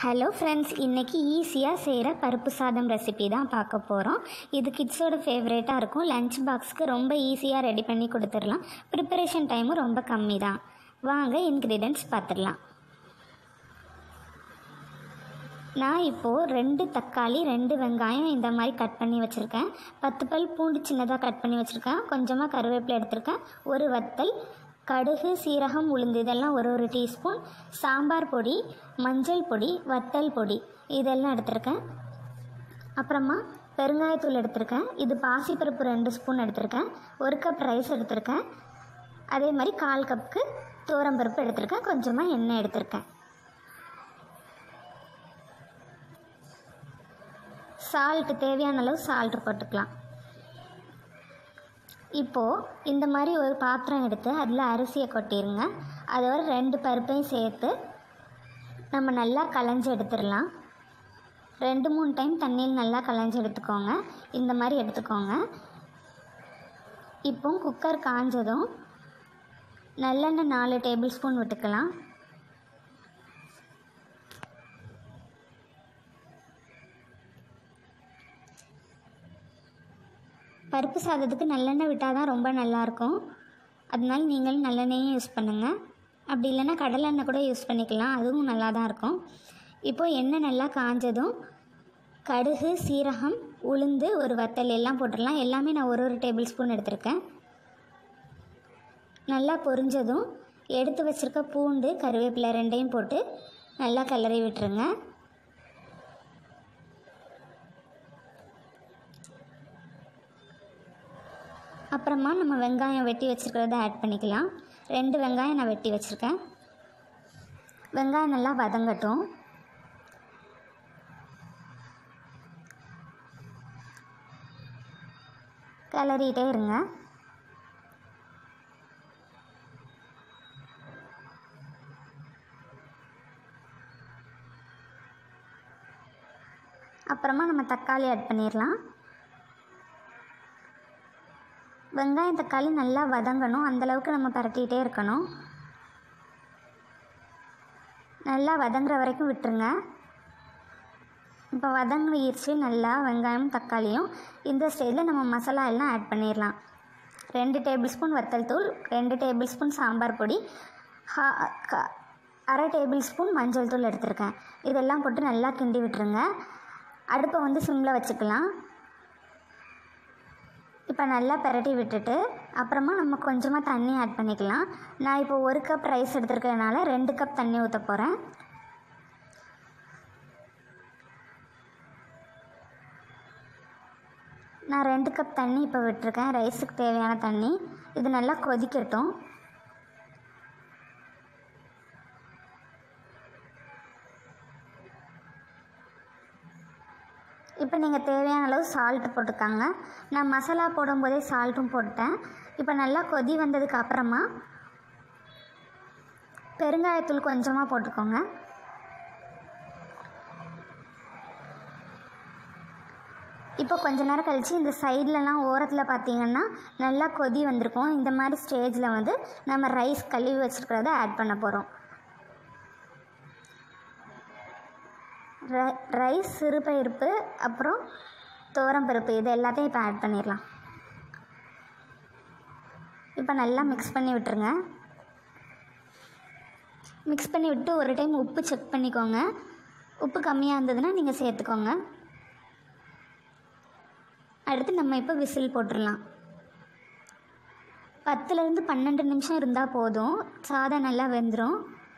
Hello friends, இன்றைக்கி ஈஸியாக செய்கிற பருப்பு சாதம் ரெசிபி தான் பார்க்க போகிறோம். இது கிட்ஸோட ஃபேவரேட்டாக இருக்கும். லஞ்ச் பாக்ஸுக்கு ரொம்ப ஈஸியாக ரெடி பண்ணி கொடுத்துடலாம். ப்ரிப்பரேஷன் டைமும் ரொம்ப கம்மி தான். வாங்க இன்க்ரீடியன்ட்ஸ் பார்த்துடலாம். நான் இப்போது 2 தக்காளி 2 வெங்காயம் இந்த மாதிரி கட் பண்ணி வச்சுருக்கேன். 10 பல் பூண்டு சின்னதாக கட் பண்ணி வச்சுருக்கேன். கொஞ்சமாக கருவேப்பிலை எடுத்திருக்கேன். ஒரு வத்தல், கடுகு, சீரகம், உளுந்து இதெல்லாம் ஒரு டீஸ்பூன், சாம்பார் பொடி, மஞ்சள் பொடி, வத்தல் பொடி இதெல்லாம் எடுத்திருக்கேன். அப்புறமா பெருங்காயத்தூள் எடுத்திருக்கேன். இது பாசிப்பருப்பு 2 ஸ்பூன் எடுத்திருக்கேன். 1 கப் ரைஸ் எடுத்திருக்கேன். அதே மாதிரி 1/4 கப்புக்கு துவரம்பருப்பு எடுத்திருக்கேன். கொஞ்சமாக எண்ணெய் எடுத்திருக்கேன். சால்ட்டு தேவையான அளவு சால்ட்டு போட்டுக்கலாம். இப்போது இந்த மாதிரி ஒரு பாத்திரம் எடுத்து அதில் அரிசியை கொட்டிடுங்க. அதோட 2 பருப்பையும் சேர்த்து நம்ம நல்லா களைஞ்சி எடுத்துடலாம். 2-3 டைம் தண்ணியில் நல்லா களைஞ்சி எடுத்துக்கோங்க. இந்த மாதிரி எடுத்துக்கோங்க. இப்போ குக்கர் காஞ்சதும் நல்லெண்ணெய் 4 டேபிள் ஸ்பூன் விட்டுக்கலாம். பருப்பு சாதத்துக்கு நல்லெண்ணெய் விட்டால் தான் ரொம்ப நல்லாயிருக்கும். அதனால நீங்களும் நல்லெண்ணெயும் யூஸ் பண்ணுங்கள். அப்படி இல்லைன்னா கடலெண்ணெய் கூட யூஸ் பண்ணிக்கலாம், அதுவும் நல்லா தான் இருக்கும். இப்போது எண்ணெய் நல்லா காஞ்சதும் கடுகு, சீரகம், உளுந்து, ஒரு வத்தல் எல்லாம் போட்டுடலாம். எல்லாமே நான் ஒரு டேபிள் ஸ்பூன் எடுத்திருக்கேன். நல்லா பொரிஞ்சதும் எடுத்து வச்சுருக்க பூண்டு, கருவேப்பிலை 2ஐயும் போட்டு நல்லா கிளறி விட்டுருங்க. அப்புறமா நம்ம வெங்காயம் வெட்டி வச்சுருக்கிறத ஆட் பண்ணிக்கலாம். 2 வெங்காயம் நான் வெட்டி வச்சுருக்கேன். வெங்காயம் நல்லா வதங்கட்டும். கிளறிட்டே இருங்க. அப்புறமா நம்ம தக்காளி ஆட் பண்ணிடலாம். வெங்காயம் தக்காளி நல்லா வதங்கணும். அந்தளவுக்கு நம்ம பரட்டிகிட்டே இருக்கணும். நல்லா வதங்குற வரைக்கும் விட்டுருங்க. இப்போ வதங்கிடுச்சு நல்லா வெங்காயம் தக்காளியும். இந்த ஸ்டேஜில் நம்ம மசாலா எல்லாம் ஆட் பண்ணிடலாம். 2 டேபிள் ஸ்பூன் வத்தல் தூள், 2 டேபிள் ஸ்பூன் சாம்பார் பொடி, 1/2 டேபிள் ஸ்பூன் மஞ்சள் தூள் எடுத்திருக்கேன். இதெல்லாம் போட்டு நல்லா கிண்டி விட்டுருங்க. அடுப்பை சிம்மில் வச்சுக்கலாம். இப்போ நல்லா பரட்டி விட்டுட்டு அப்புறமா நம்ம கொஞ்சமாக தண்ணி ஆட் பண்ணிக்கலாம். நான் இப்போ 1 கப் ரைஸ் எடுத்துருக்கிறதுனால 2 கப் தண்ணி ஊற்ற போகிறேன். நான் 2 கப் தண்ணி இப்போ விட்டுருக்கேன், ரைஸுக்கு தேவையான தண்ணி. இது நல்லா கொதிக்கட்டும். இப்போ நீங்கள் தேவையான அளவு சால்ட்டு போட்டுக்காங்க. நான் மசாலா போடும்போதே சால்ட்டும் போட்டேன். இப்போ நல்லா கொதி வந்ததுக்கு அப்புறமா பெருங்காயத்தூள் கொஞ்சமாக போட்டுக்கோங்க. இப்போ கொஞ்ச நேரம் கழித்து இந்த சைட்லலாம் ஓரத்தில் பார்த்திங்கன்னா நல்லா கொதி வந்திருக்கும். இந்த மாதிரி ஸ்டேஜில் நம்ம ரைஸ் கழுவி வச்சுருக்கிறத ஆட் பண்ண போகிறோம். ரைஸ், சிறுபருப்பு, அப்புறம் துவரம்பருப்பு இது எல்லாத்தையும் இப்போ ஆட் பண்ணிடலாம். இப்போ நல்லா மிக்ஸ் பண்ணி விட்டுருங்க. மிக்ஸ் பண்ணி விட்டு ஒரு டைம் உப்பு செக் பண்ணிக்கோங்க. உப்பு கம்மியாக இருந்ததுன்னா நீங்கள் சேர்த்துக்கோங்க. அடுத்து நம்ம இப்போ விசில் போட்டுடலாம். 10லேருந்து 12 நிமிஷம் இருந்தால் போதும். சாதம் நல்லா வெந்துடும்.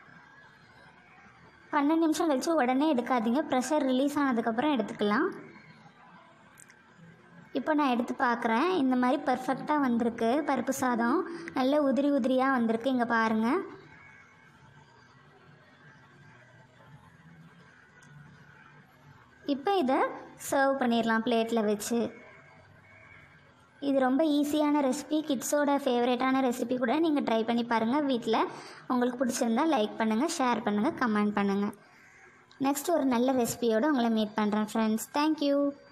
12 நிமிஷம் கழித்து உடனே எடுக்காதீங்க. ப்ரெஷர் ரிலீஸ் ஆனதுக்கப்புறம் எடுத்துக்கலாம். இப்போ நான் எடுத்து பார்க்குறேன். இந்த மாதிரி பர்ஃபெக்டாக வந்திருக்கு. பருப்பு சாதம் நல்ல உதிரி உதிரியாக வந்திருக்கு. இங்கே பாருங்கள். இப்போ இதை சர்வ் பண்ணிடலாம் பிளேட்டில் வச்சு. இது ரொம்ப ஈஸியான ரெசிபி, கிட்ஸோட ஃபேவரேட்டான ரெசிபி கூட. நீங்கள் ட்ரை பண்ணி பாருங்கள் வீட்டில். உங்களுக்கு பிடிச்சிருந்தால் லைக் பண்ணுங்கள், ஷேர் பண்ணுங்கள், கமெண்ட் பண்ணுங்கள். நெக்ஸ்ட் ஒரு நல்ல ரெசிபியோடு உங்களை மீட் பண்ணுறேன் ஃப்ரெண்ட்ஸ். தேங்க்யூ.